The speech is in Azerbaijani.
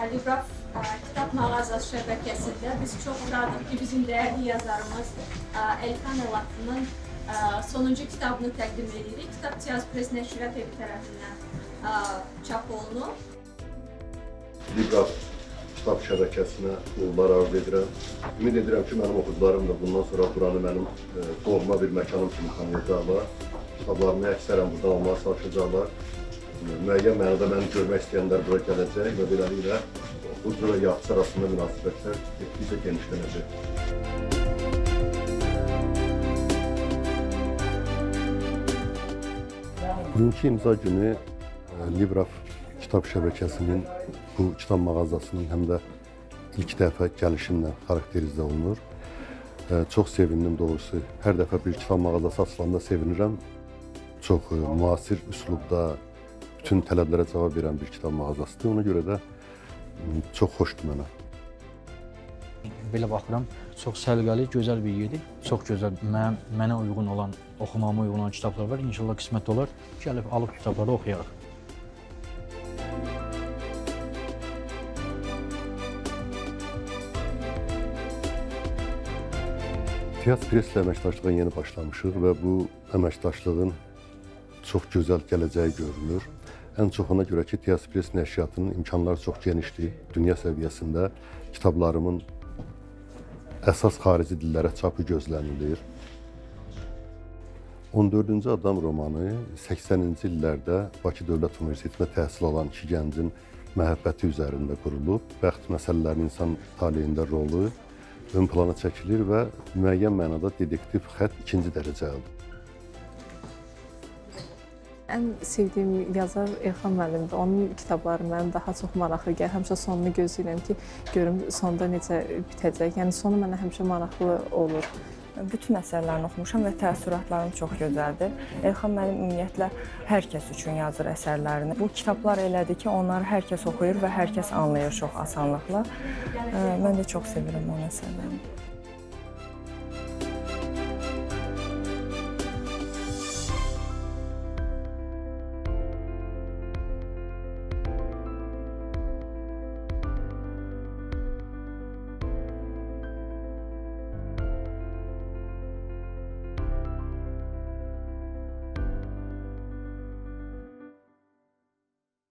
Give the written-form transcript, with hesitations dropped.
Libraf kitab mağazası şəbəkəsində biz çox şadıq ki, bizim dəyərli yazarımız Elxan Elatovun sonuncu kitabını təqdim edirik. Kitab Tiyaz Press Nəşriyyat evi tərəfindən çap olunub. Libraf kitab şəbəkəsinə uğurlar arzu edirəm. Ümid edirəm ki, mənim oxucularım da bundan sonra buranı mənim doğma bir məkanım kimi tanıyacaqlar. Kitablarımı əksərən buradan almağa çalışacaqlar. Müəyyən mənada məni görmək istəyənlər bura gələcək və beləliklə oxucu və yazıçı arasında münasibətlər getdikcə genişlənəcək. Bugünkü imza günü Libraf kitab şəbəkəsinin bu kitab mağazasının həm də ilk dəfə gəlişimlə xarakterizə olunur. Çox sevindim doğrusu. Hər dəfə bir kitab mağazası açılanda sevinirəm. Çox müasir üslubda bütün tələblərə cavab verən bir kitab mağazasıdır. Ona görə də çox xoşdur mənə. Belə baxıram, çox səliqəli, gözəl bir yerdir. Çox gözəl, mənə uyğun olan, oxumama uyğun olan kitablar var. İnşallah qismət olar, gəlib alıb kitabları oxuyarıq. Tiyaz Presslə əməkdaşlığa yeni başlamışıq və bu əməkdaşlığın çox gözəl gələcəyi görünür. Ən çox ona görə ki, Tiyaz Press nəşriyyatının imkanları çox genişdir. Dünya səviyyəsində kitablarımın əsas xarici dillərə çapı gözlənilir. 14-cü Adam romanı 80-ci illərdə Bakı Dövlət Universitetində təhsil alan iki gəncin məhəbbəti üzərində qurulub. Bəxt məsələlərinin insan taleyində rolu ön plana çəkilir və müəyyən mənada dedektiv xətt ikinci dərəcəlidir. Ən sevdiyim yazar Elxan müəllimdir. Onun kitabları mənim daha çox maraqlı gəlir. Həmişə sonunu gözləyirəm ki, görüm sonda necə bitəcək. Yəni sonu mənə həmişə maraqlı olur. Bütün əsərlərini oxumuşam və təəssüratlarım çox gözəldir. Elxan müəllim ümumiyyətlə hər kəs üçün yazır əsərlərini. Bu kitablar elədir ki, onları hər kəs oxuyur və hər kəs anlayır çox asanlıqla. Mən də çox sevirəm onun əsərlərini.